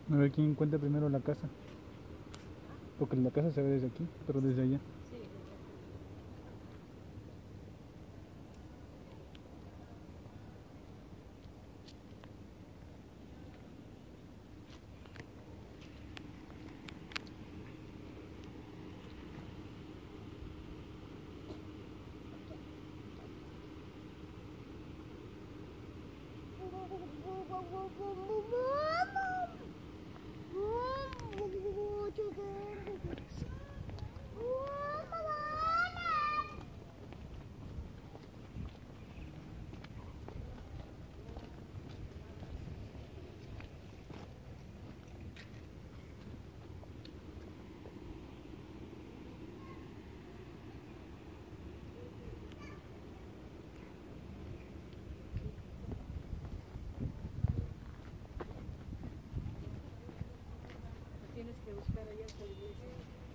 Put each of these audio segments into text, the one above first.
A ver quién encuentra primero la casa. Porque la casa se ve desde aquí, pero desde allá. Tienes que buscar allá hasta la iglesia.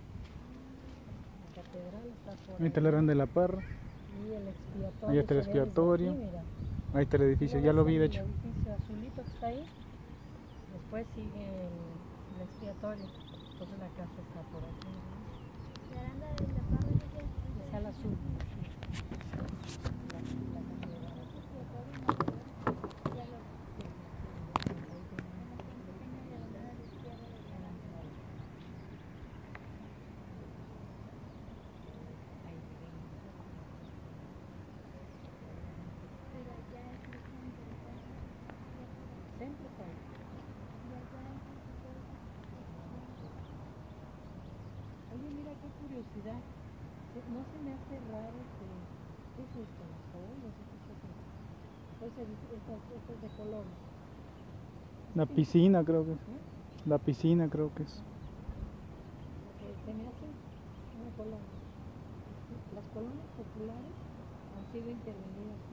La catedral está por Ahí está la Gran de la Parra. Y el expiatorio. Ahí está el expiatorio. Ahí está el edificio, ya lo vi de hecho. El edificio azulito que está ahí. Después sigue el expiatorio. Entonces la casa está por aquí. La Aranda de la Parra Está el azul. Centro está ahí. Oye, mira qué curiosidad. No se me hace raro que... ¿Qué es esto? ¿Sol? No sé qué es esto. Esto es de color. La piscina creo que es. ¿Eh? La piscina creo que es. Se me hace una colonia. Las colonias populares han sido intervenidas